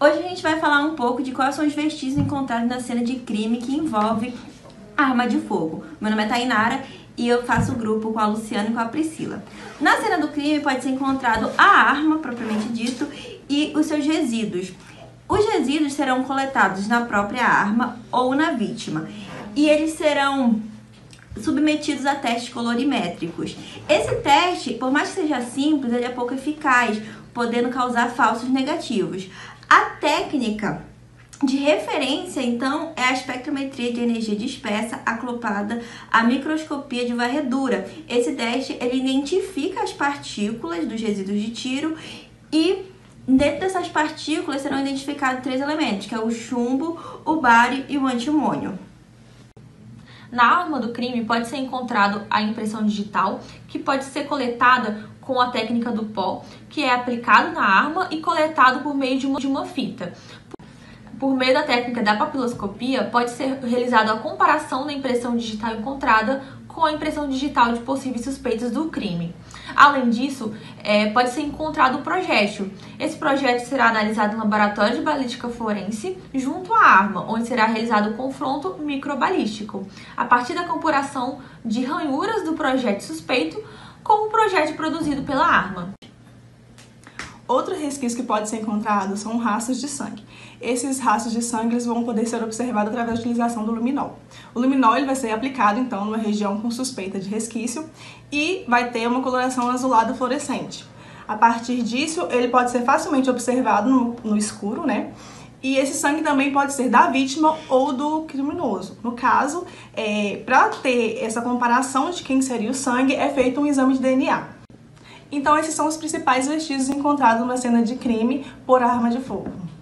Hoje a gente vai falar um pouco de quais são os vestígios encontrados na cena de crime que envolve arma de fogo. Meu nome é Tainara e eu faço grupo com a Luciana e com a Priscila. Na cena do crime pode ser encontrado a arma, propriamente dito, e os seus resíduos. Os resíduos serão coletados na própria arma ou na vítima e eles serão submetidos a testes colorimétricos. Esse teste, por mais que seja simples, ele é pouco eficaz, podendo causar falsos negativos. A técnica de referência, então, é a espectrometria de energia dispersa acoplada à microscopia de varredura. Esse teste, ele identifica as partículas dos resíduos de tiro e dentro dessas partículas serão identificados 3 elementos, que é o chumbo, o bário e o antimônio. Na arma do crime pode ser encontrado a impressão digital, que pode ser coletada com a técnica do pó, que é aplicado na arma e coletado por meio de uma fita. Por meio da técnica da papiloscopia, pode ser realizada a comparação da impressão digital encontrada com a impressão digital de possíveis suspeitos do crime. Além disso, pode ser encontrado o projétil. Esse projétil será analisado no laboratório de balística forense junto à arma, onde será realizado o confronto microbalístico, a partir da comparação de ranhuras do projétil suspeito com o projétil produzido pela arma. Outro resquício que pode ser encontrado são rastros de sangue. Esses rastros de sangue eles vão poder ser observados através da utilização do luminol. O luminol ele vai ser aplicado, então, numa região com suspeita de resquício e vai ter uma coloração azulada fluorescente. A partir disso, ele pode ser facilmente observado no escuro, né? E esse sangue também pode ser da vítima ou do criminoso. No caso, para ter essa comparação de quem seria o sangue, é feito um exame de DNA. Então, esses são os principais vestígios encontrados numa cena de crime por arma de fogo.